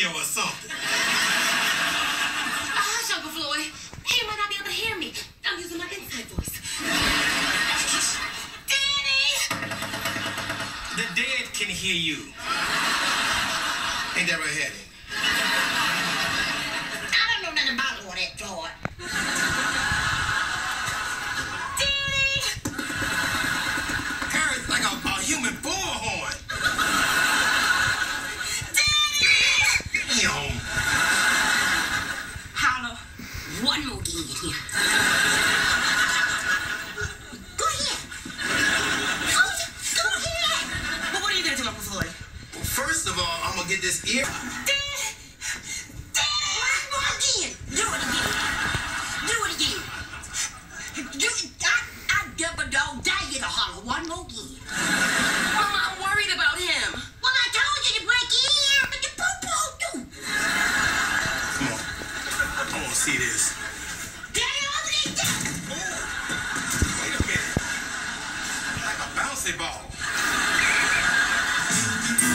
radio or something. Hush, Uncle Floyd. He might not be able to hear me. I'm using my inside voice. Danny! The dead can hear you. Ain't that right, Hattie? I don't know nothing about all that, Floyd. Danny! Girl, it's like a human bullhorn. Damn. Holler one more again here. Go ahead. Go ahead. Well, what are you going to do, Uncle Floyd? Well, first of all, I'm gonna get this ear. Do it again. I double dog dare you to holler one more again. Mama, I'm worried about him. Well, I told you to break your ear, but you poo-poo too. Come on. I wanna see this. Daddy, open it up. Wait a minute. Like a bouncy ball.